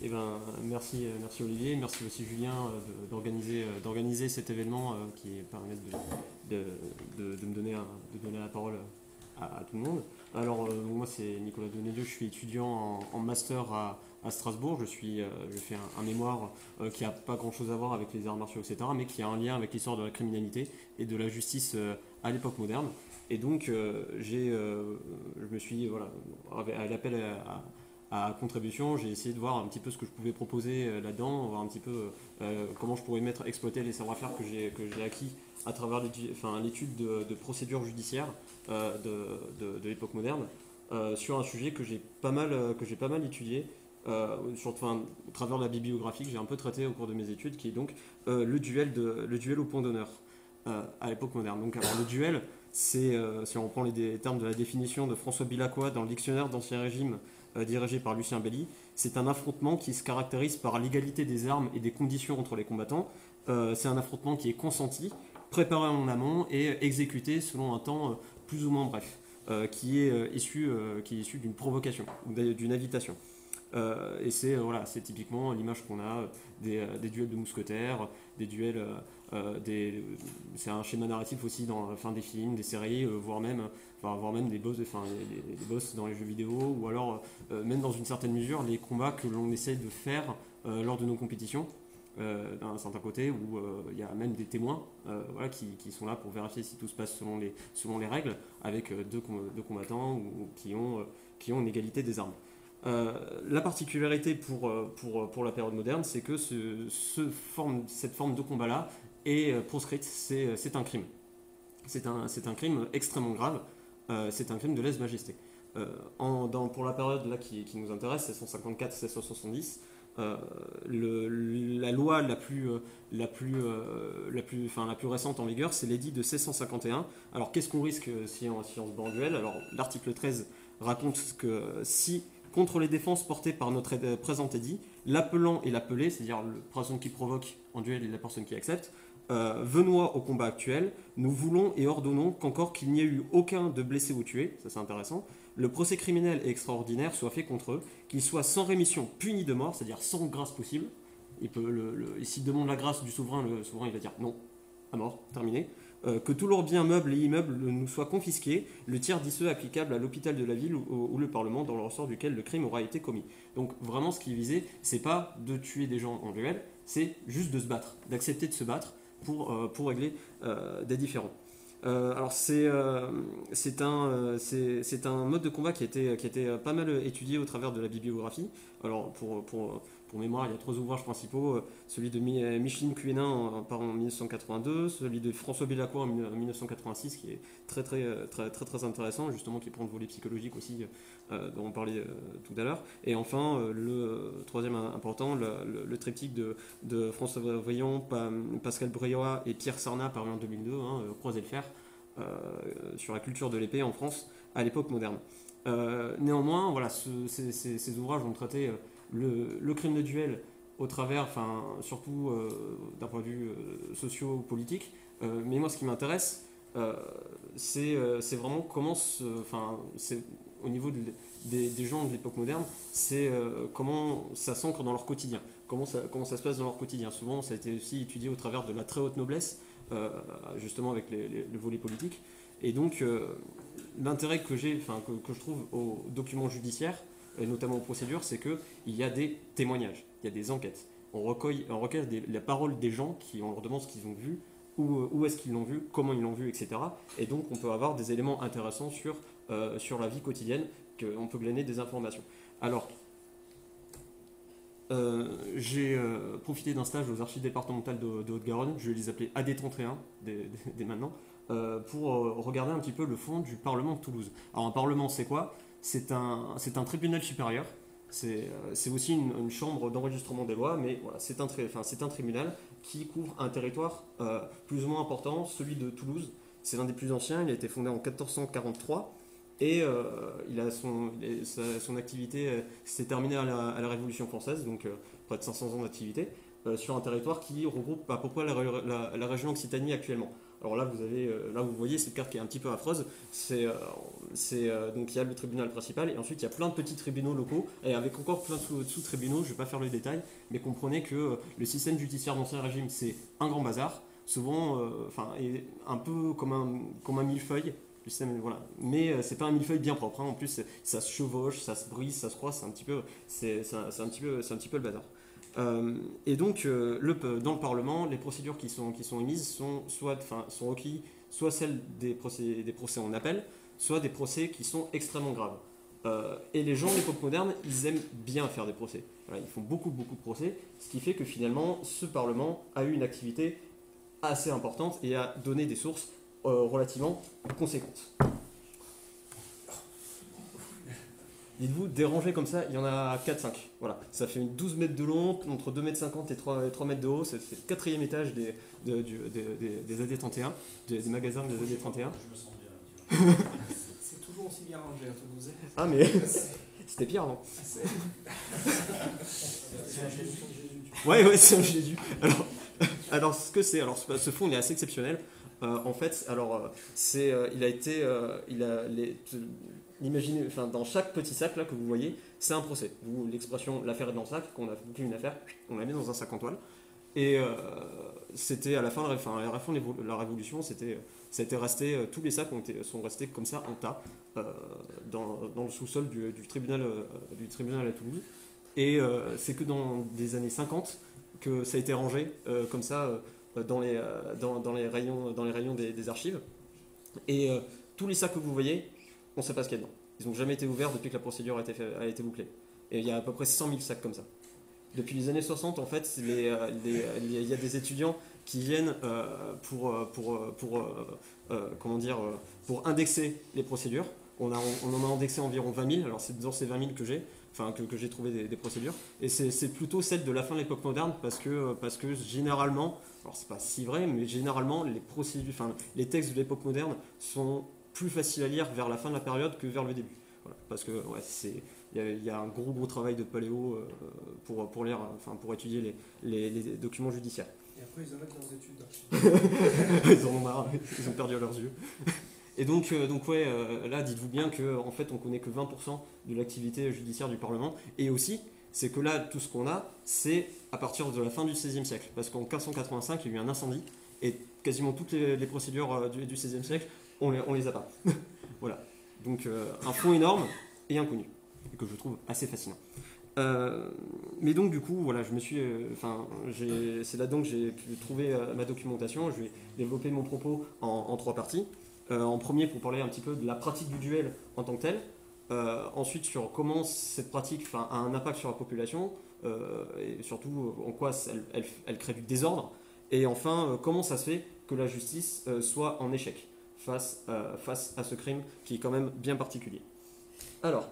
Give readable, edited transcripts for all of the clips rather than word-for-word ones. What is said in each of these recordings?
Merci Olivier, merci aussi Julien d'organiser cet événement qui permet de me de donner la parole à tout le monde. Alors moi c'est Nicolas Donadieu, je suis étudiant en master à Strasbourg, je fais un mémoire qui n'a pas grand chose à voir avec les arts martiaux, etc., mais qui a un lien avec l'histoire de la criminalité et de la justice à l'époque moderne. Et donc je me suis, voilà, à l'appel à contribution, j'ai essayé de voir un petit peu ce que je pouvais proposer là-dedans, voir un petit peu comment je pourrais exploiter les savoir-faire que j'ai acquis à travers l'étude de procédures judiciaires de l'époque moderne sur un sujet que j'ai pas mal étudié au travers de la bibliographie que j'ai un peu traité au cours de mes études, qui est donc le duel au point d'honneur à l'époque moderne. Donc alors, le duel, si on reprend les termes de la définition de François Bilacqua dans le dictionnaire d'Ancien Régime dirigé par Lucien Belly, c'est un affrontement qui se caractérise par l'égalité des armes et des conditions entre les combattants. C'est un affrontement qui est consenti, préparé en amont et exécuté selon un temps plus ou moins bref, qui est issu d'une provocation ou d'une invitation. Et c'est typiquement l'image qu'on a des duels de mousquetaires, des duels, c'est un schéma narratif aussi dans la fin des films, des séries, voire même des boss, des boss dans les jeux vidéo, ou alors même dans une certaine mesure les combats que l'on essaye de faire lors de nos compétitions. D'un certain côté où il y a même des témoins voilà, qui sont là pour vérifier si tout se passe selon les règles, avec deux combattants qui ont une égalité des armes. La particularité pour la période moderne, c'est que cette forme de combat-là est proscrite, c'est un crime. C'est un crime extrêmement grave, c'est un crime de lèse-majesté. Pour la période là, qui nous intéresse, 1654-1670, la loi la plus récente en vigueur, c'est l'édit de 1651. Alors qu'est-ce qu'on risque si on se bat en duel? Alors l'article 13 raconte que si contre les défenses portées par notre présent édit, l'appelant et l'appelé, c'est-à-dire la personne qui provoque en duel et la personne qui accepte, venons au combat actuel, nous voulons et ordonnons qu'encore qu'il n'y ait eu aucun de blessé ou tué, ça c'est intéressant, le procès criminel et extraordinaire soit fait contre eux, qu'il soit sans rémission puni de mort, c'est-à-dire sans grâce possible. S'il demande la grâce du souverain, le souverain il va dire non, à mort, terminé. Que tous leurs biens meubles et immeubles nous soient confisqués, le tiers d'issue applicable à l'hôpital de la ville ou le Parlement dans le ressort duquel le crime aura été commis. Donc vraiment ce qui est visé, c'est pas de tuer des gens en duel, c'est juste de se battre, d'accepter de se battre pour régler des différends. Alors c'est un mode de combat qui a été pas mal étudié au travers de la bibliographie. Alors pour mémoire, il y a trois ouvrages principaux, celui de Micheline Cuénin en 1982, celui de François Bellacqua en 1986 qui est très intéressant, justement qui prend le volet psychologique aussi dont on parlait tout à l'heure. Et enfin le troisième important, le triptyque de François Vrillon, Pascal Brioat et Pierre Sarnat paru en 2002, Croiser le fer, sur la culture de l'épée en France à l'époque moderne. Néanmoins, voilà, ces ouvrages ont traité le crime de duel au travers, surtout d'un point de vue socio-politique. Mais moi, ce qui m'intéresse, c'est vraiment comment, au niveau des gens de l'époque moderne, c'est comment ça s'ancre dans leur quotidien, comment ça se passe dans leur quotidien. Souvent, ça a été aussi étudié au travers de la très haute noblesse, justement avec le volet politique. Et donc, l'intérêt que je trouve aux documents judiciaires, et notamment aux procédures, c'est qu'il y a des témoignages, il y a des enquêtes. On recueille la parole des gens, on leur demande ce qu'ils ont vu, où est-ce qu'ils l'ont vu, comment ils l'ont vu, etc. Et donc on peut avoir des éléments intéressants sur la vie quotidienne, qu'on peut glaner des informations. Alors, j'ai profité d'un stage aux archives départementales de Haute-Garonne, je vais les appeler AD31 dès maintenant, pour regarder un petit peu le fond du Parlement de Toulouse. Alors un Parlement, c'est quoi? C'est un tribunal supérieur, c'est aussi une chambre d'enregistrement des lois, mais voilà, c'est un tribunal qui couvre un territoire plus ou moins important, celui de Toulouse. C'est l'un des plus anciens, il a été fondé en 1443 et son activité s'est terminée à la Révolution française, donc près de 500 ans d'activité, sur un territoire qui regroupe à peu près la région Occitanie actuellement. Alors là, là vous voyez cette carte qui est un petit peu affreuse. Donc il y a le tribunal principal et ensuite il y a plein de petits tribunaux locaux et avec encore plein de sous-tribunaux. Je ne vais pas faire le détail, mais comprenez que le système judiciaire d'Ancien Régime, c'est un grand bazar, souvent, est un peu comme un millefeuille. Le système, voilà. Mais c'est pas un millefeuille bien propre. Hein. En plus, ça se chevauche, ça se brise, ça se croise. C'est un petit peu le bazar. Et donc, dans le Parlement, les procédures qui sont émises sont requis, soit celles des procès en appel, soit des procès qui sont extrêmement graves. Et les gens de l'époque moderne, ils aiment bien faire des procès. Voilà, ils font beaucoup de procès, ce qui fait que finalement, ce Parlement a eu une activité assez importante et a donné des sources relativement conséquentes. Dites-vous, dérangé comme ça, il y en a 4-5. Voilà. Ça fait 12 mètres de long, entre 2,50 m et 3 mètres de haut. C'est le quatrième étage des AD31, des magasins des AD31. Je me sens bien. C'est toujours aussi bien rangé à Toulouse. Ah, mais c'était pire avant. Ouais, c'est un Jésus. Alors, ce que c'est, ce fonds il est assez exceptionnel. En fait, imaginez, dans chaque petit sac là que vous voyez, c'est un procès. L'expression l'affaire est dans le sac, qu'on a bouclé une affaire, on la met dans un sac en toile. Et c'était à la fin de la Révolution, tous les sacs sont restés comme ça en tas dans le sous-sol du tribunal à Toulouse. Et c'est que dans les années 50 que ça a été rangé comme ça dans les rayons des archives. Et tous les sacs que vous voyez, on ne sait pas ce qu'il y a dedans. Ils n'ont jamais été ouverts depuis que la procédure a été bouclée. Et il y a à peu près 100 000 sacs comme ça. Depuis les années 60, en fait, il y a des étudiants qui viennent pour indexer les procédures. On en a indexé environ 20 000. Alors c'est dans ces 20 000 que j'ai trouvé des procédures. Et c'est plutôt celles de la fin de l'époque moderne parce que généralement, alors c'est pas si vrai, mais généralement les textes de l'époque moderne sont plus faciles à lire vers la fin de la période que vers le début. Voilà, parce que il y a un gros travail de paléo pour lire, pour étudier les documents judiciaires. Et après ils arrêtent leurs études. Ils en ont marre, ils ont perdu leurs yeux. Et donc là, dites-vous bien qu'en fait, on connaît que 20% de l'activité judiciaire du Parlement. Et aussi, c'est que là, tout ce qu'on a, c'est à partir de la fin du XVIe siècle. Parce qu'en 1585, il y a eu un incendie, et quasiment toutes les procédures du XVIe siècle, on les a pas. Voilà. Donc, un fonds énorme et inconnu, et que je trouve assez fascinant. Mais donc, du coup, voilà, c'est là-dedans que j'ai pu trouver ma documentation. Je vais développer mon propos en 3 parties. En premier, pour parler un petit peu de la pratique du duel en tant que telle. Ensuite, sur comment cette pratique a un impact sur la population, et surtout en quoi elle crée du désordre. Et enfin, comment ça se fait que la justice soit en échec face à ce crime qui est quand même bien particulier. Alors,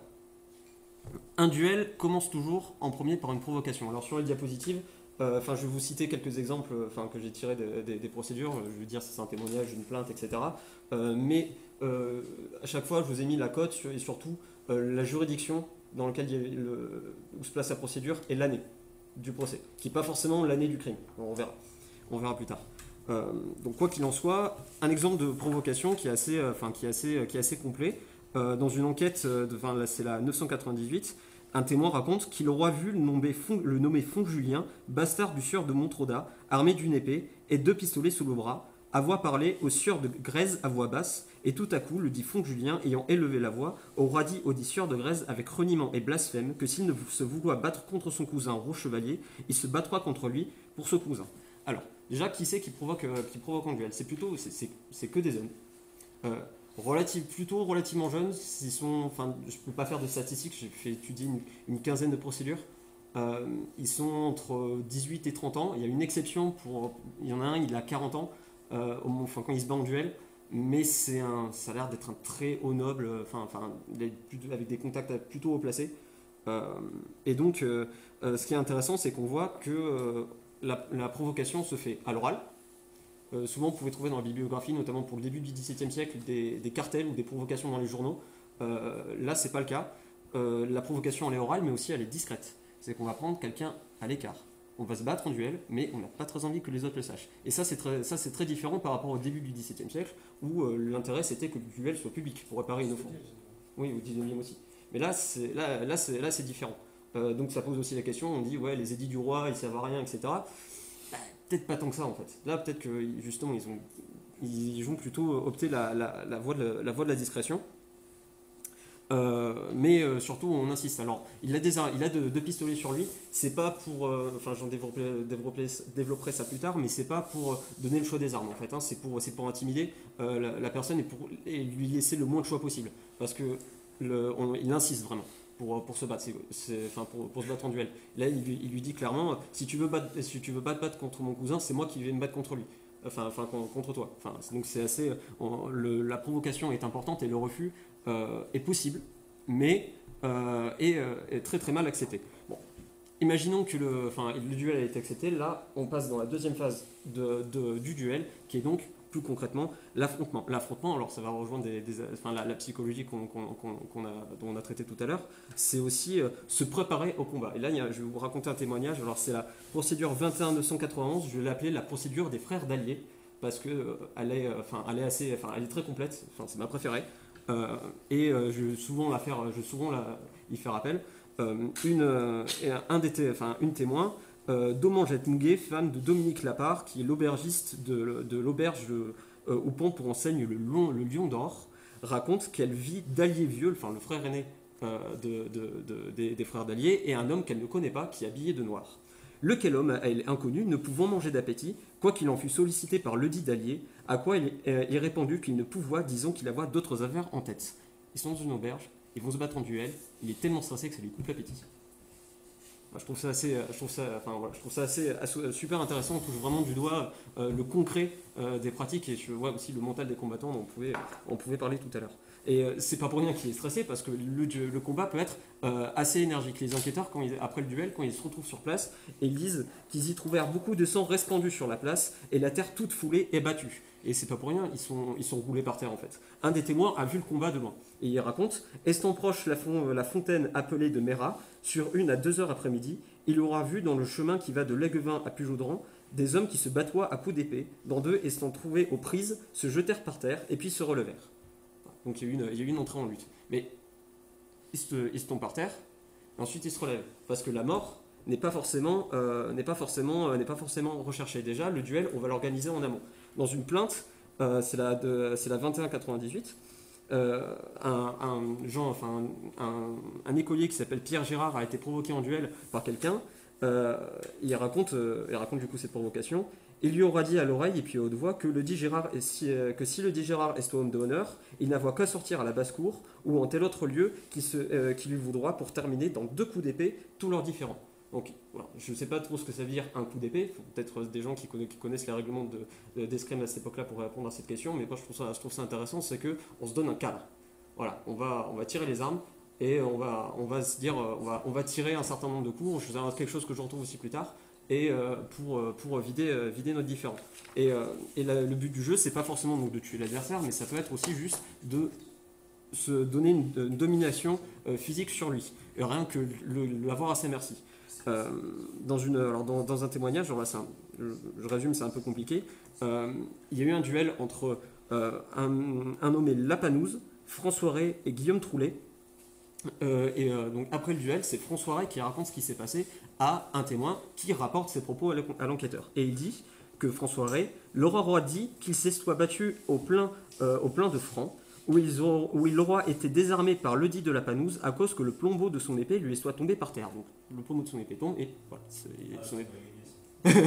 un duel commence toujours en premier par une provocation. Alors sur les diapositives, je vais vous citer quelques exemples que j'ai tirés des procédures. Je veux dire si c'est un témoignage, une plainte, etc. Mais à chaque fois, je vous ai mis la cote et surtout la juridiction dans laquelle où se place la procédure et l'année du procès, qui n'est pas forcément l'année du crime. On verra plus tard. Donc quoi qu'il en soit, un exemple de provocation qui est assez complet. Dans une enquête, c'est la 998, un témoin raconte qu'il aura vu le nommé Fonds Julien, bastard du sieur de Montraudat, armé d'une épée et 2 pistolets sous le bras, avoir parlé au sieur de Grèze à voix basse, et tout à coup, le dit Fonds Julien, ayant élevé la voix, aura dit au dit sieur de Grèze avec reniement et blasphème que s'il ne se vouloit battre contre son cousin Rochevalier, il se battra contre lui pour ce cousin. Alors, déjà, qui c'est qui provoque en duel? C'est que des hommes. Relativement jeunes, je ne peux pas faire de statistiques, j'ai fait étudier une quinzaine de procédures. Ils sont entre 18 et 30 ans. Il y a une exception, il y en a un, il a 40 ans quand il se bat en duel, mais ça a l'air d'être un très haut noble, avec des contacts plutôt haut placés. Et donc, ce qui est intéressant, c'est qu'on voit que la provocation se fait à l'oral. Souvent, vous pouvez trouver dans la bibliographie, notamment pour le début du XVIIe siècle, des cartels ou des provocations dans les journaux. Là, c'est pas le cas. La provocation, elle est orale, mais aussi elle est discrète. C'est qu'on va prendre quelqu'un à l'écart. on va se battre en duel, mais on n'a pas très envie que les autres le sachent. Et ça, c'est très différent par rapport au début du XVIIe siècle, où l'intérêt, c'était que le duel soit public, pour réparer une offense. Oui, au XIXe aussi. Mais là, c'est différent. Donc ça pose aussi la question, on dit, ouais, les édits du roi, ils servent à rien, etc. Bah, peut-être pas tant que ça, en fait. Là, peut-être que, justement, ils vont plutôt opter la voie de la discrétion. Mais surtout, on insiste. Alors, il a deux pistolets sur lui. C'est pas pour, enfin, j'en développerai ça plus tard, mais c'est pas pour donner le choix des armes en fait. Hein. C'est pour intimider la personne et lui laisser le moins de choix possible. Parce que il insiste vraiment pour se battre, enfin pour se battre en duel. Là, il lui dit clairement, si tu veux pas te battre contre mon cousin, c'est moi qui vais me battre contre lui. Enfin contre toi. Enfin, donc c'est assez. La provocation est importante et le refus est possible, mais est très très mal accepté. Bon, imaginons que le duel a été accepté. Là, on passe dans la deuxième phase du duel, qui est donc plus concrètement l'affrontement. L'affrontement, alors ça va rejoindre la psychologie dont on a traité tout à l'heure, c'est aussi se préparer au combat. Et là, je vais vous raconter un témoignage. Alors c'est la procédure 21991, je vais l'appeler la procédure des frères d'Allier, parce que elle est très complète. Enfin, c'est ma préférée. Je vais souvent y faire appel. Une témoin, Domangette Mouguet, femme de Dominique Lapart, qui est l'aubergiste de l'auberge où pont pour enseigne le Lion d'Or, raconte qu'elle vit d'Allier Vieux, enfin le frère aîné des frères d'Allier, et un homme qu'elle ne connaît pas, qui est habillé de noir. Lequel homme, à elle inconnu, ne pouvant manger d'appétit, quoiqu'il en fût sollicité par ledit d'Allier, à quoi il est répondu qu'il ne pouvait, disons qu'il avait d'autres affaires en tête. Ils sont dans une auberge, ils vont se battre en duel, il est tellement stressé que ça lui coupe l'appétit. Je trouve ça assez super intéressant, on touche vraiment du doigt le concret des pratiques, et je vois aussi le mental des combattants dont on pouvait parler tout à l'heure. Et c'est pas pour rien qu'il est stressé, parce que le combat peut être assez énergique. Les enquêteurs, après le duel, quand ils se retrouvent sur place, ils disent qu'ils y trouvèrent beaucoup de sang répandu sur la place et la terre toute foulée et battue. Et c'est pas pour rien, ils sont roulés par terre en fait. Un des témoins a vu le combat de loin. Et il raconte, estant proche la fontaine appelée de Mérat, sur 1 à 2 heures après-midi, il aura vu dans le chemin qui va de l'Aiguevin à Pujaudran des hommes qui se battoient à coups d'épée, dans deux estant trouvés aux prises, se jetèrent par terre et puis se relevèrent. Donc il y a eu une entrée en lutte. Mais ils se tombent par terre, et ensuite ils se relèvent. Parce que la mort n'est pas forcément recherchée. Déjà, le duel, on va l'organiser en amont. Dans une plainte, c'est la 2198, un écolier qui s'appelle Pierre Gérard a été provoqué en duel par quelqu'un. Il raconte du coup cette provocation. Il lui aura dit à l'oreille et puis à haute voix que si le dit Gérard est homme de honneur, il n'aura qu'à sortir à la basse-cour ou en tel autre lieu qui lui voudra pour terminer dans 2 coups d'épée, tous leurs différents. Donc, voilà, je ne sais pas trop ce que ça veut dire un coup d'épée. Il faut peut-être des gens qui connaissent les règlements d'escrime à cette époque-là pour répondre à cette question. Mais moi, je trouve ça intéressant, c'est qu'on se donne un cadre. Voilà, on va tirer les armes et on va se dire, on va tirer un certain nombre de coups. Je vous ai quelque chose que je retrouve aussi plus tard. Et pour vider notre différend. Le but du jeu, c'est pas forcément donc de tuer l'adversaire, mais ça peut être aussi juste de se donner une domination physique sur lui, et rien que l'avoir à sa merci. Dans un témoignage, je résume, c'est un peu compliqué. Il y a eu un duel entre un nommé Lapanouse, François Ray et Guillaume Troulet. Donc après le duel, c'est François Ray qui raconte ce qui s'est passé à un témoin qui rapporte ses propos à l'enquêteur. Et il dit que François Ray, Laura Roy dit qu'il s'est soit battu au plein de francs, où il aura été désarmé par ledit de Lapanouse à cause que le plombeau de son épée lui soit tombé par terre. Donc le plombeau de son épée tombe et voilà. Son épée.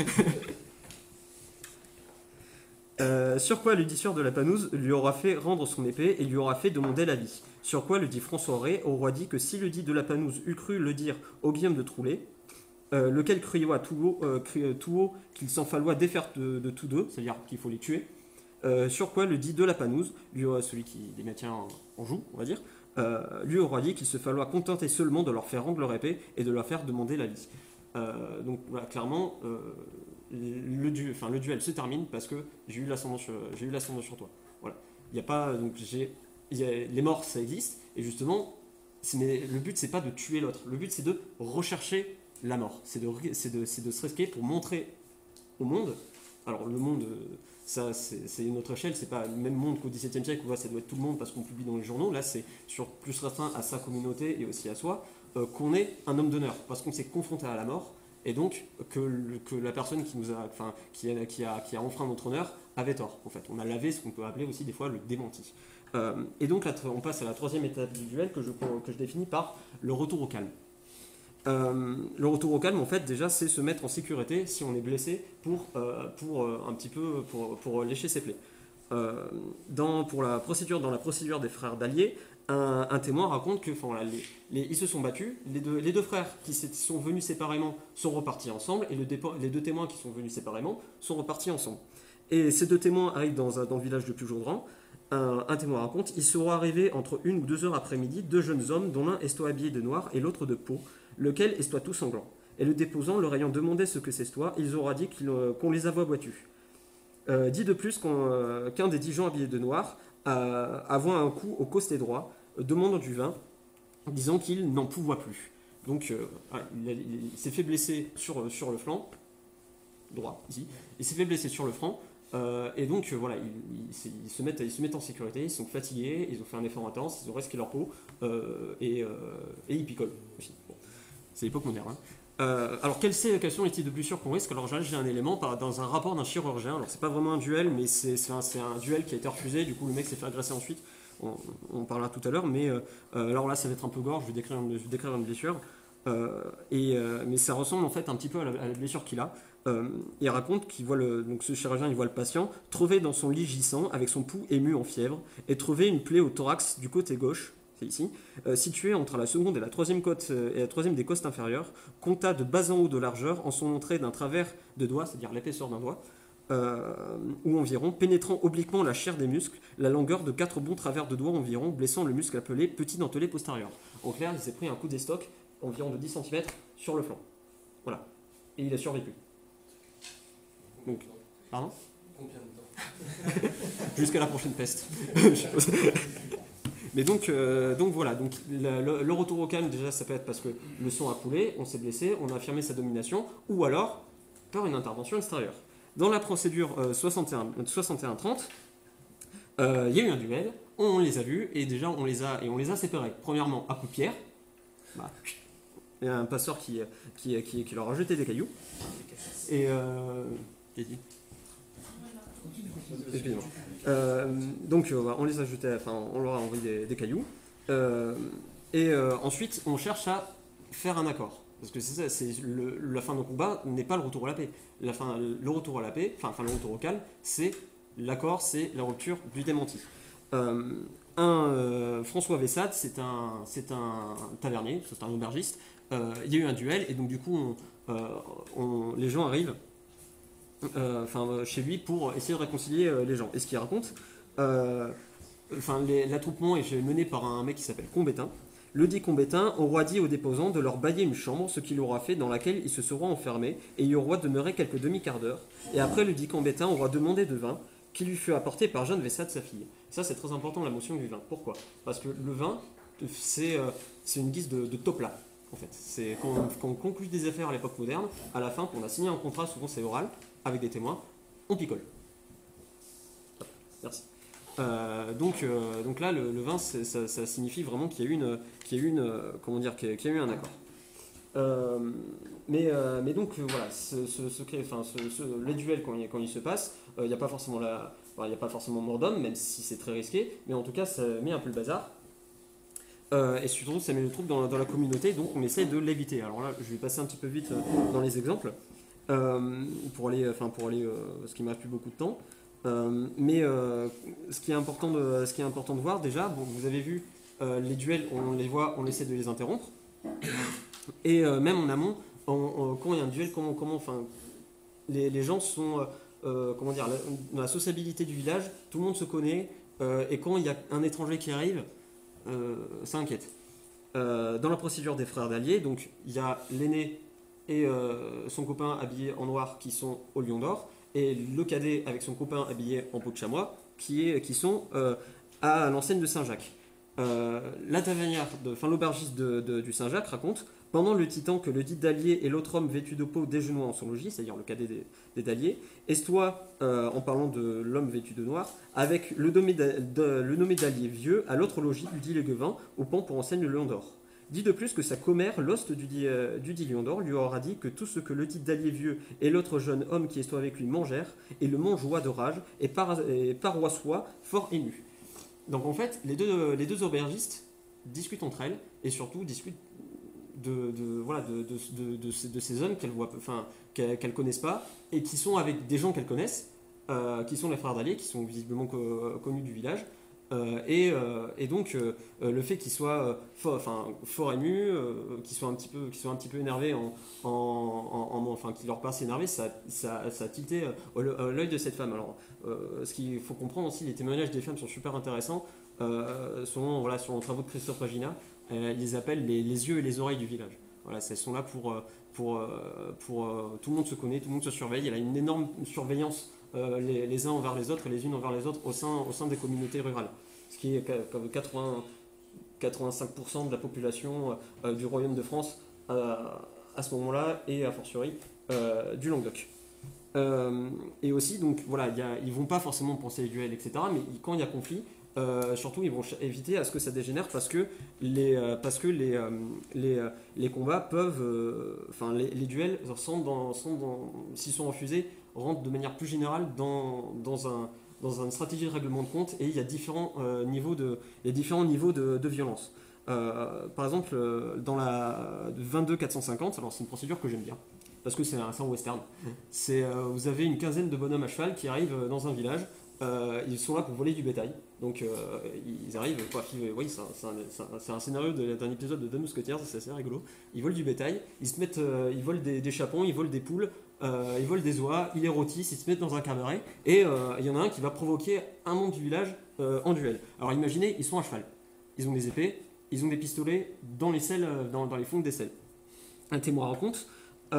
Sur quoi le disseur de Lapanouse lui aura fait rendre son épée et lui aura fait demander l'avis. Sur quoi le dit François Ray aura dit que si le dit de Lapanouse eût cru le dire au Guillaume de Troulet, lequel crioit tout haut qu'il s'en falloit défaire de tous deux, c'est-à-dire qu'il faut les tuer. Sur quoi le dit de Lapanouse, celui qui les maintient en joue, on va dire, lui aura dit qu'il se falloit contenter seulement de leur faire rendre leur épée et de leur faire demander l'avis. Donc voilà, clairement, le duel se termine parce que j'ai eu l'ascendant sur toi. Voilà. Il y a pas les morts, ça existe, et justement, mais le but c'est pas de tuer l'autre. Le but c'est de rechercher la mort. C'est de se risquer pour montrer au monde. Alors le monde, ça c'est une autre échelle, c'est pas le même monde qu'au XVIIe siècle où là, ça doit être tout le monde parce qu'on publie dans les journaux. Là c'est plus restreint à sa communauté et aussi à soi qu'on est un homme d'honneur parce qu'on s'est confronté à la mort et donc que la personne qui nous a, enfin qui a enfreint notre honneur avait tort. En fait, on a lavé ce qu'on peut appeler aussi des fois le démenti. Et donc là, on passe à la troisième étape du duel que je définis par le retour au calme. Le retour au calme, en fait, déjà, c'est se mettre en sécurité si on est blessé pour un petit peu pour lécher ses plaies. Dans la procédure des frères d'Allier, un témoin raconte que ils se sont battus, les deux frères qui sont venus séparément sont repartis ensemble, et les deux témoins qui sont venus séparément sont repartis ensemble. Et ces deux témoins arrivent dans le village de Pujodran. Un témoin raconte, ils seront arrivés entre 1 ou 2 heures après-midi, deux jeunes hommes dont l'un estoire habillé de noir et l'autre de peau, lequel estoire tout sanglant. Et le déposant, leur ayant demandé ce que c'estoire, ils aura dit qu'on les avoit boitus. Dit de plus qu'un des 10 gens habillés de noir avoit un coup au costé droit, demandant du vin, disant qu'il n'en pouvait plus. Donc il s'est fait blesser sur le flanc droit, ici. Il s'est fait blesser sur le flanc. Et donc voilà, ils se mettent en sécurité, ils sont fatigués, ils ont fait un effort intense, ils ont risqué leur peau et ils picolent aussi. Bon, c'est l'époque moderne. Alors quelles sont les types de blessures qu'on risque? Alors j'ai un élément dans un rapport d'un chirurgien. Alors c'est pas vraiment un duel, mais c'est un duel qui a été refusé. Du coup le mec s'est fait agresser ensuite. On parlera tout à l'heure, mais alors là ça va être un peu gore. Je vais décrire une blessure. Mais ça ressemble en fait un petit peu à la blessure qu'il a. Il raconte donc ce chirurgien il voit le patient trouvé dans son lit gissant avec son pouls ému en fièvre et trouvé une plaie au thorax du côté gauche, c'est ici, située entre la seconde et la troisième côte et la troisième des costes inférieures, compta de bas en haut de largeur en son entrée d'un travers de doigt, c'est-à-dire l'épaisseur d'un doigt, ou environ, pénétrant obliquement la chair des muscles, la longueur de 4 bons travers de doigts environ, blessant le muscle appelé petit dentelé postérieur. En clair, il s'est pris un coup d'estoc environ de 10 cm sur le flanc. Voilà. Et il a survécu. Donc, pardon ? Combien de temps? Jusqu'à la prochaine peste. Mais donc voilà, donc le retour au calme, déjà, ça peut être parce que le sang a coulé, on s'est blessé, on a affirmé sa domination, ou alors par une intervention extérieure. Dans la procédure 61-30, il y a eu un duel, on les a vus, et déjà on les a séparés. Premièrement, à coups de pierre, bah, il y a un passeur qui leur a jeté des cailloux, et... Excusez-moi. Donc on les a jetés, on leur a envoyé des cailloux. Ensuite, on cherche à faire un accord. Parce que c'est ça, la fin d'un combat n'est pas le retour à la paix. Le retour à la paix, le retour au calme, c'est l'accord, c'est la rupture du démenti. François Vessade, c'est un tavernier, c'est un aubergiste. Il y a eu un duel et donc du coup, les gens arrivent chez lui pour essayer de réconcilier les gens. Et ce qu'il raconte, l'attroupement est mené par un mec qui s'appelle Combétain. Le dit Combétain aura dit aux déposants de leur bailler une chambre, ce qu'il aura fait, dans laquelle ils se seront enfermés, et y aura demeuré quelques demi-quart d'heure. Et après, le dit Combétain aura demandé de vin, qui lui fut apporté par Jeanne Vessade, sa fille. Ça, c'est très important, la motion du vin. Pourquoi? Parce que le vin, c'est une guise de topla. En fait, c'est quand on conclut des affaires à l'époque moderne, à la fin, quand on a signé un contrat, souvent c'est oral, avec des témoins, on picole. Merci. Donc là, le vin, ça signifie vraiment qu'il y a eu un accord. Mais donc voilà, les duels quand ils se passent, il n'y a pas forcément mort d'homme, même si c'est très risqué, mais en tout cas, ça met un peu le bazar. Et surtout, ça met le trouble dans la communauté, donc on essaie de l'éviter. Alors là, je vais passer un petit peu vite dans les exemples, pour aller, parce qu'il ne m'a plus beaucoup de temps. Ce qui est important de voir déjà, bon, vous avez vu les duels, on essaie de les interrompre. Et même en amont, quand il y a un duel, les gens sont, dans la sociabilité du village, tout le monde se connaît, et quand il y a un étranger qui arrive, ça inquiète. Dans la procédure des frères d'Allier, donc il y a l'aîné et son copain habillés en noir qui sont au Lion d'Or, et le cadet avec son copain habillé en peau de chamois qui sont à l'enseigne de Saint-Jacques. La tavernière, l'aubergiste du Saint-Jacques raconte: pendant le titan que le dit Dallier et l'autre homme vêtu de peau déjeunaient en son logis, c'est-à-dire le cadet des Dalliers, Estoy, en parlant de l'homme vêtu de noir, avec le nommé Dallier vieux, à l'autre logis du dit Léguevin, au pan pour enseigne le Lion d'Or. Dit de plus que sa commère, l'hoste du dit Lion d'Or, lui aura dit que tout ce que le dit Dallier vieux et l'autre jeune homme qui est avec lui mangèrent, et le mangeoit de rage, et paroissoit fort ému. Donc en fait, les deux aubergistes discutent entre elles, et surtout discutent de ces hommes qu'elles connaissent pas, et qui sont avec des gens qu'elles connaissent, qui sont les frères Dallier, qui sont visiblement connus du village. Et donc le fait qu'ils soient fort émus, qu'ils soient un petit peu énervés, qu'ils leur paraissent énervés, ça a tilté l'œil de cette femme. Alors, ce qu'il faut comprendre aussi, les témoignages des femmes sont super intéressants. Selon les travaux de Christophe Regina, ils les appellent les yeux et les oreilles du village. Voilà, elles sont là pour tout le monde se connaît, tout le monde se surveille. Il y a une énorme surveillance les uns envers les autres et les unes envers les autres au sein des communautés rurales. Ce qui est comme 85% de la population du Royaume de France à ce moment-là, et a fortiori du Languedoc. Et aussi, donc voilà, ils vont pas forcément penser les duels, etc. Mais quand il y a conflit, surtout ils vont éviter à ce que ça dégénère, parce que les combats peuvent, les duels s'ils sont refusés, rentrent de manière plus générale dans une stratégie de règlement de compte, et il y a différents niveaux de violence. Par exemple, dans la 22-450, alors c'est une procédure que j'aime bien, parce que c'est un western. Vous avez une quinzaine de bonhommes à cheval qui arrivent dans un village. Ils sont là pour voler du bétail. Donc ils arrivent, oui, c'est un scénario d'un épisode de Deux Mousquetaires, c'est assez rigolo. Ils volent du bétail, ils volent des chapons, ils volent des poules, ils volent des oies, ils les rôtissent, ils se mettent dans un cabaret, et il y en a un qui va provoquer un membre du village en duel. Alors imaginez, ils sont à cheval, ils ont des épées, ils ont des pistolets dans les selles, dans les fonds des selles. Un témoin raconte.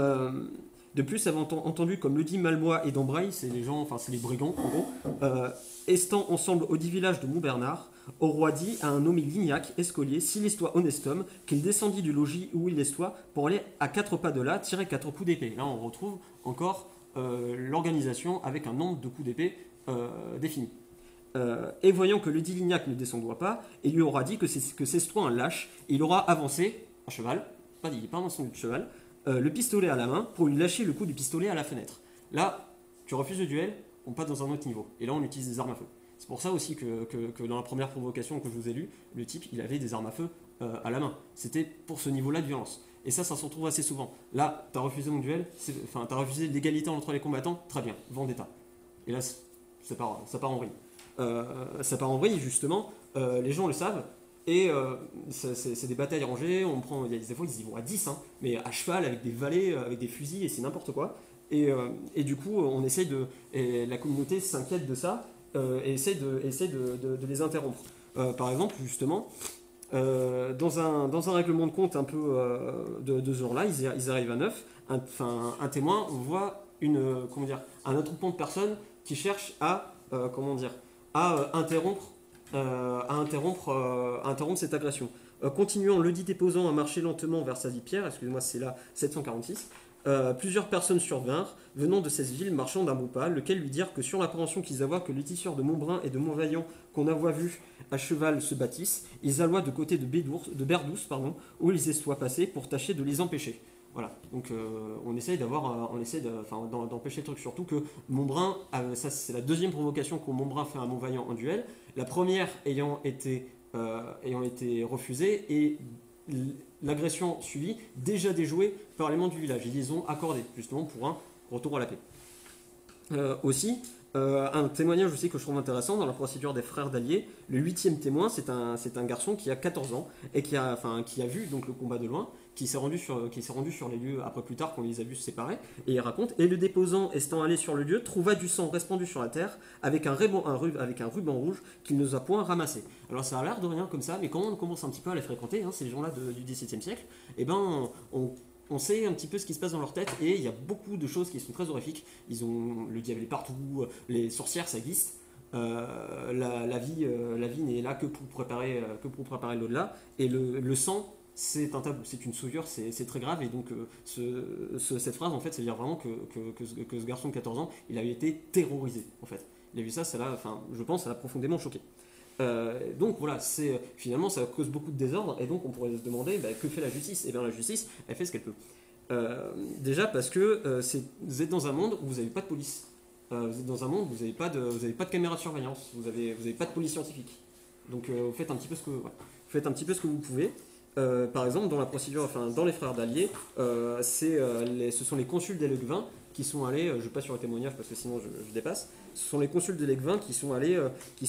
De plus, avait entendu, comme le dit Malmois et Dambraille, c'est les brigands en gros, estant ensemble au dit village de Montbernard, au roi dit à un nommé Lignac, escolier, s'il estoit honnête homme, qu'il descendit du logis où il estoit pour aller à 4 pas de là, tirer 4 coups d'épée. Là, on retrouve encore l'organisation avec un nombre de coups d'épée défini. Et voyant que le dit Lignac ne descendra pas, il lui aura dit que c'est toi un lâche, et il aura avancé à cheval, pas descendu de cheval, le pistolet à la main pour lui lâcher le coup du pistolet à la fenêtre. Là, tu refuses le duel, on passe dans un autre niveau. Et là, on utilise des armes à feu. C'est pour ça aussi que dans la première provocation que je vous ai lue, le type, il avait des armes à feu à la main. C'était pour ce niveau-là de violence. Et ça se retrouve assez souvent. Là, tu as refusé mon duel, tu as refusé l'égalité entre les combattants, très bien, vendetta. Et là, ça part en vrille. Ça part en vrille, justement, les gens le savent. Et c'est des batailles rangées, des fois ils y vont à 10, mais à cheval, avec des valets, avec des fusils, et c'est n'importe quoi. Et du coup, la communauté s'inquiète de ça, et essaie de les interrompre. Par exemple, justement, dans un règlement de compte un peu de ce genre-là, ils arrivent à 9, un témoin voit un attroupement de personnes qui cherchent à interrompre cette agression. Continuant, le dit déposant à marcher lentement vers sa Pierre, excusez-moi, c'est là 746. Plusieurs personnes survinrent, venant de cette ville, marchant d'un bon pas, lequel lui dirent que sur l'appréhension qu'ils avoient que les tisseurs de Montbrun et de Montvaillant qu'on avoit vu à cheval se bâtissent, ils alloient de côté de Berdouce, où ils estoient passés pour tâcher de les empêcher. Voilà, donc on essaye d'empêcher le truc, surtout que Montbrun, ça c'est la deuxième provocation que Montbrun fait à Montvaillant en duel, la première ayant été refusée, et l'agression suivie déjà déjouée par les membres du village. Ils les ont accordés justement pour un retour à la paix. Aussi, un témoignage aussi que je trouve intéressant dans la procédure des frères Dallier, le 8e témoin, c'est un garçon qui a 14 ans et qui a vu donc le combat de loin, qui s'est rendu sur les lieux après plus tard qu'on les a vus se séparer, et il raconte: et le déposant étant allé sur le lieu trouva du sang répandu sur la terre avec un ruban rouge qu'il n'osa point ramasser. Alors ça a l'air de rien comme ça, mais quand on commence un petit peu à les fréquenter, ces gens-là du XVIIe siècle, et on sait un petit peu ce qui se passe dans leur tête, et il y a beaucoup de choses qui sont très horrifiques. Le diable est partout, les sorcières ça existe. la vie n'est là que pour préparer l'au-delà. Et le sang, c'est un tabou, c'est une souillure, c'est très grave. Et donc, cette phrase, en fait, ça veut dire vraiment que ce garçon de 14 ans, il avait été terrorisé, en fait. Il a vu ça, enfin, je pense, ça l'a profondément choqué. Donc voilà, finalement ça cause beaucoup de désordre et donc on pourrait se demander que fait la justice. Et bien la justice, elle fait ce qu'elle peut. Déjà parce que vous êtes dans un monde où vous n'avez pas de police. Vous êtes dans un monde où vous n'avez pas de caméra de surveillance, vous avez pas de police scientifique. Donc vous faites un petit peu ce que vous pouvez. Par exemple, dans la procédure, enfin dans les frères d'Allier, ce sont les consuls des Leguevin qui sont allés, je ne vais pas sur les témoignages parce que sinon je dépasse. Ce sont les consuls des Leguevin qui sont allés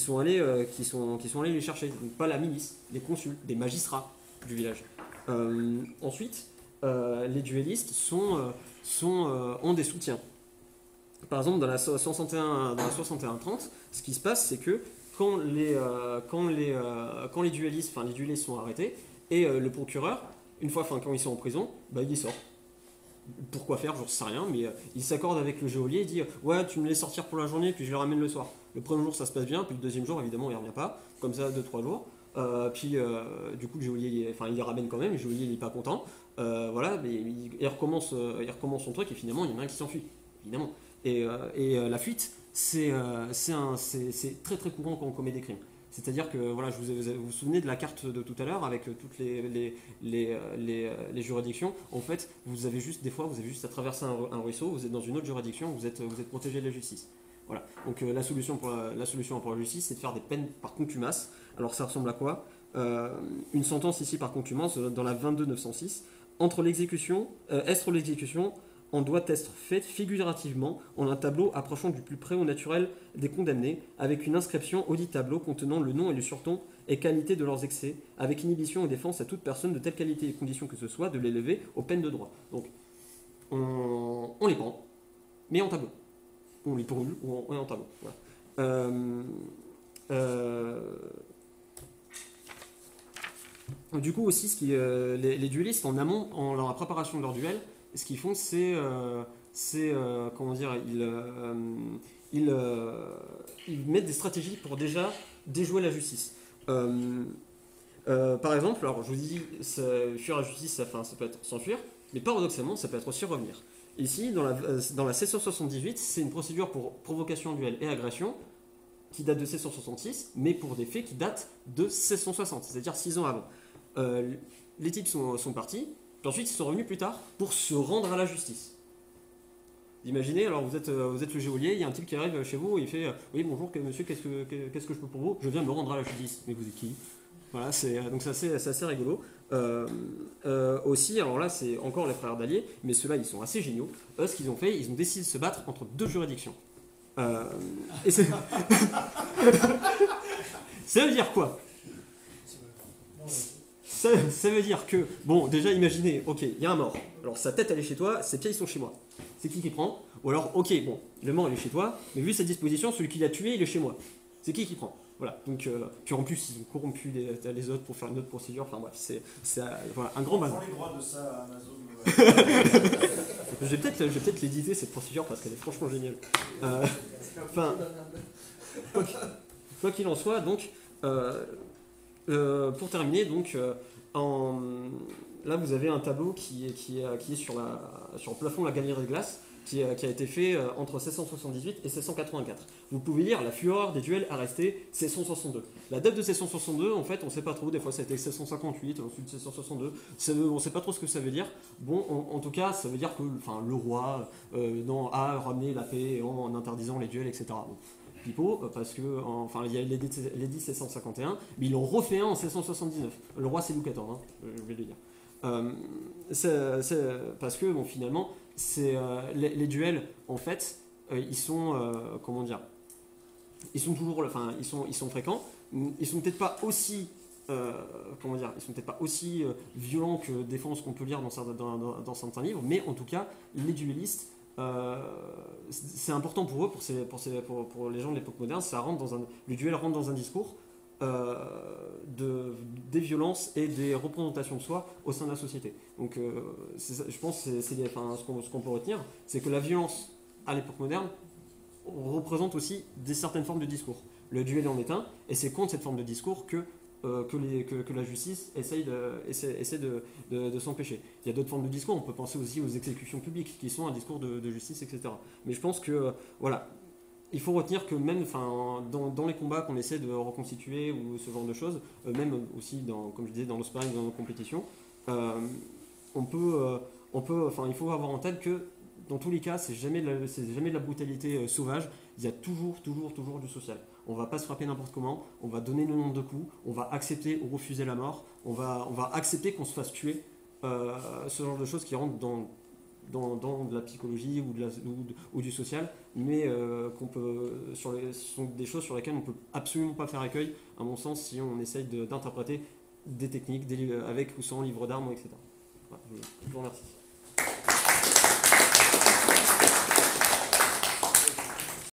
les chercher. Donc pas la milice, les consuls, des magistrats du village. Ensuite, les duellistes ont des soutiens. Par exemple, dans la 61-30, ce qui se passe, c'est que quand les duellistes sont arrêtés, et le procureur, une fois, quand ils sont en prison, il les sort. Pourquoi faire, j'en sais rien, mais il s'accorde avec le geôlier et dit ouais, tu me laisses sortir pour la journée, puis je le ramène le soir. Le premier jour, ça se passe bien, puis le deuxième jour, évidemment, il ne revient pas, comme ça, 2-3 jours. Du coup, le geôlier, il les ramène quand même, le geôlier, il n'est pas content. Voilà, mais il recommence son truc, et finalement, il y en a un qui s'enfuit, évidemment. Et la fuite, c'est très très courant quand on commet des crimes. C'est-à-dire que, voilà, vous vous souvenez de la carte de tout à l'heure avec toutes les juridictions. En fait, des fois, vous avez juste à traverser un ruisseau, vous êtes dans une autre juridiction, vous êtes protégé de la justice. Voilà. Donc la solution pour la justice, c'est de faire des peines par contumace. Alors ça ressemble à quoi ? Une sentence ici par contumace dans la 22-906. Entre l'exécution, en doit être faite figurativement en un tableau approchant du plus près au naturel des condamnés, avec une inscription au dit tableau contenant le nom et le surnom et qualité de leurs excès, avec inhibition et défense à toute personne de telle qualité et condition que ce soit de l'élever aux peines de droit. Donc, on les prend, mais en tableau. On les brûle ou en tableau. Voilà. Du coup aussi, les duellistes en amont, dans la préparation de leur duel, ce qu'ils font, comment dire, ils mettent des stratégies pour déjà déjouer la justice. Par exemple, alors je vous dis, fuir la justice, ça peut être s'enfuir, mais paradoxalement, ça peut être aussi revenir. Ici, dans la 1678, c'est une procédure pour provocation, duel et agression qui date de 1666, mais pour des faits qui datent de 1660, c'est-à-dire 6 ans avant. Les types sont partis. Puis ensuite, ils sont revenus plus tard pour se rendre à la justice. Imaginez, alors vous êtes le geôlier, il y a un type qui arrive chez vous et il fait oui, bonjour, monsieur, qu'est-ce que je peux pour vous ? Je viens me rendre à la justice. Mais vous êtes qui ? Voilà, donc c'est assez rigolo. Aussi, alors là, c'est encore les frères d'Allier, mais ceux-là, ils sont assez géniaux. Eux, ce qu'ils ont fait, ils ont décidé de se battre entre deux juridictions. Et ça veut dire quoi ? Ça veut dire que, bon, déjà imaginez, ok, il y a un mort. Alors sa tête elle est chez toi, ses pieds ils sont chez moi. C'est qui prend ? Ou alors, ok, bon, le mort il est chez toi, mais vu sa disposition, celui qui l'a tué il est chez moi. C'est qui prend ? Voilà, donc, puis en plus ils ont corrompu les autres pour faire une autre procédure, enfin bref, c'est voilà, un grand bazar. On prend les droits de ça à Amazon. Je vais peut-être l'éditer cette procédure parce qu'elle est franchement géniale. Enfin, quoi qu'il en soit, donc, pour terminer, donc, là vous avez un tableau qui est sur le plafond de la galerie de glace, qui a été fait entre 1678 et 1684. Vous pouvez lire la fureur des duels arrestés 1662. La date de 1662, en fait, on ne sait pas trop. Des fois, c'était 1658, ensuite 1662. On ne sait pas trop ce que ça veut dire. Bon, en tout cas, ça veut dire que, le roi a ramené la paix en interdisant les duels, etc. Bon, pipeau, parce que, il y a l'édit 1651, mais ils l'ont refait un en 1679. Le roi, c'est Louis XIV, je vais le dire. Parce que, bon, finalement, les duels, en fait, ils sont, comment dire, ils sont toujours, ils sont fréquents. Ils sont peut-être pas aussi, comment dire, ils sont peut-être pas aussi violents que défense qu'on peut lire dans certains livres, mais en tout cas, les duellistes, c'est important pour eux, pour les gens de l'époque moderne, le duel rentre dans un discours des violences et des représentations de soi au sein de la société. Donc, je pense que ce qu'on peut retenir, c'est que la violence à l'époque moderne représente aussi certaines formes de discours. le duel en est un, et c'est contre cette forme de discours que la justice essaie de s'empêcher. Il y a d'autres formes de discours, on peut penser aussi aux exécutions publiques, qui sont un discours de justice, etc. Mais je pense que, voilà, il faut retenir que même dans les combats qu'on essaie de reconstituer, ou ce genre de choses, même aussi, comme je disais, dans le sparring, dans nos compétitions, il faut avoir en tête que, dans tous les cas, c'est jamais de la brutalité sauvage, il y a toujours du social. On va pas se frapper n'importe comment, on va donner le nombre de coups, on va accepter ou refuser la mort, on va accepter qu'on se fasse tuer, ce genre de choses qui rentrent dans de la psychologie ou du social, mais ce sont des choses sur lesquelles on ne peut absolument pas faire accueil, à mon sens, si on essaye d'interpréter des techniques, avec ou sans livre d'armes, etc. Voilà, je vous remercie.